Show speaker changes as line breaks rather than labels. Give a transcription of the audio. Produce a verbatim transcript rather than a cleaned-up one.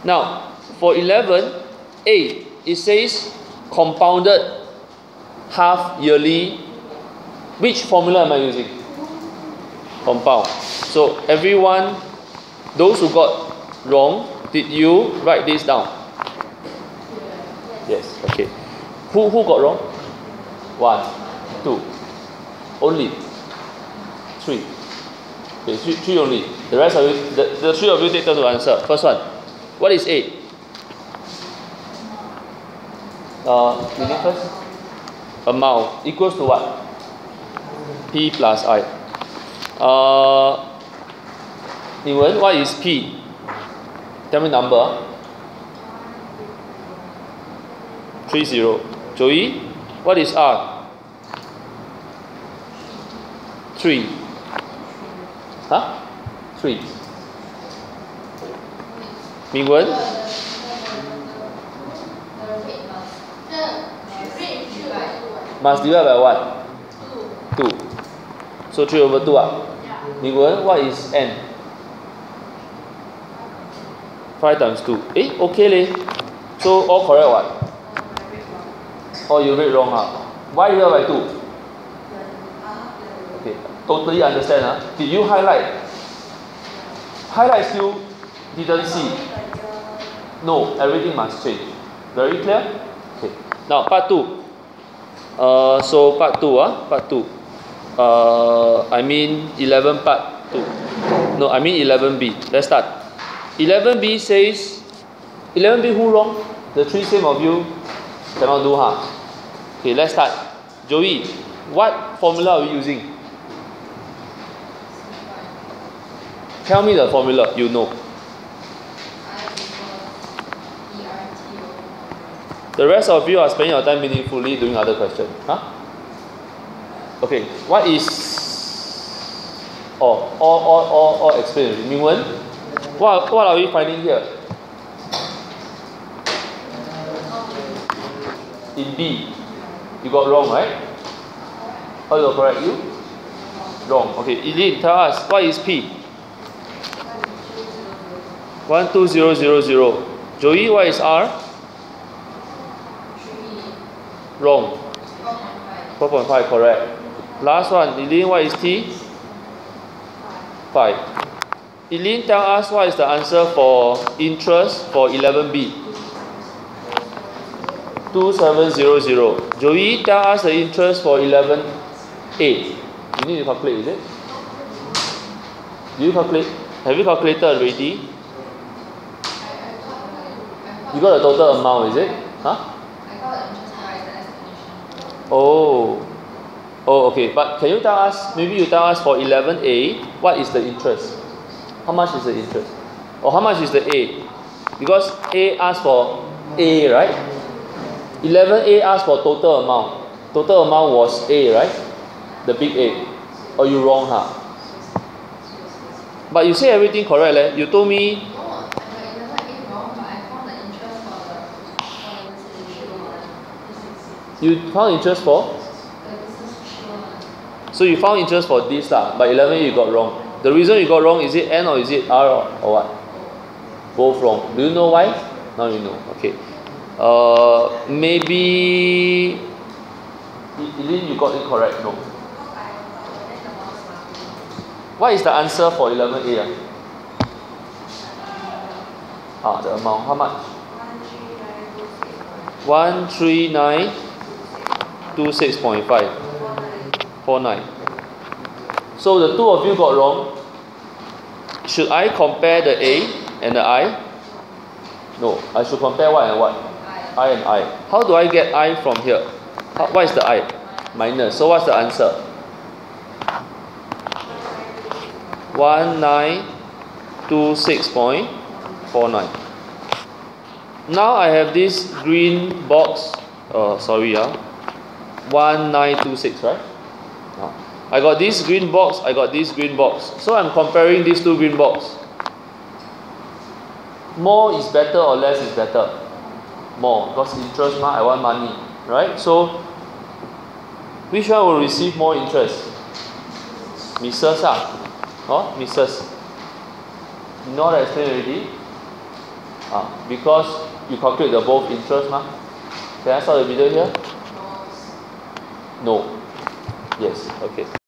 Now, for eleven A, it says compounded half yearly. Which formula am I using? Compound. So everyone, those who got wrong, did you write this down? Yes, okay. Who who got wrong? One, two, only three. Okay, three, three only. The rest of you, the, the three of you take turn to answer. First one, what is eight? Uh, you need first. Amount equals to what? P plus I. Uh, Niwen, what is P? Tell me number. Three zero. Joey, what is R? Three. Huh? Three. Mingwen? Must divide by what? Two. So three over two. Ah. Mingwen, what is N? Five times two. Eh, okay leh. So all correct what? Oh, you read wrong huh? Why divide by two? Okay, totally understand huh? Did you highlight? Highlight still didn't see. No, everything must change. Very clear? Okay. Now part two. Uh, so part two ah, part two. Uh, I mean eleven part two. No, I mean eleven B. Let's start. eleven B says, eleven B who wrong? The three same of you cannot do huh? Okay, let's start. Joey, what formula are we using? Tell me the formula you know. The rest of you are spending your time meaningfully doing other questions. Huh? Okay, what is... Oh, all, all, all, all explain. Mingwen, what, what are we finding here? In B, you got wrong, right? How do I correct you? Wrong. Okay, Eileen, tell us, what is P? one two zero zero zero. Joey, what is R? Wrong. four point five, correct. Last one, Eileen, what is T? five. Eileen, tell us what is the answer for interest for eleven B? two seven zero zero. Joey, tell us the interest for eleven A. You need to calculate, is it? Do you calculate? Have you calculated already? You got the total amount, is it? Huh? Oh. Oh, okay. But can you tell us, maybe you tell us for eleven A, what is the interest? How much is the interest? Or how much is the A? Because A asks for A, right? eleven A asks for total amount. Total amount was A, right? The big A. Or you wrong, huh? But you say everything correct, leh. You told me. You found interest for? So you found interest for this lah, but eleven A you got wrong. The reason you got wrong, is it N or is it R or, or what? Both wrong. Do you know why? Now you know. Okay. Uh, maybe Eileen, you got it correct. No. What is the answer for eleven A? Ah, the amount. How much? One three nine two six point five four nine. So the two of you got wrong. Should I compare the A and the I? No, I should compare what and what? I and I. How do I get I from here? How, what is the I? Minus. So what's the answer? one nine two six point four nine. Now I have this green box. Oh, sorry, ah. one nine two six, right? Oh. I got this green box, I got this green box. So I'm comparing these two green boxes. More is better or less is better? More, because interest, ma, I want money, right? So, which one will receive more interest? Missus ah, oh, Missus You know what I explained already? Ah, because you calculate the both interest, mah. Can I stop the video here? No. Yes. Okay.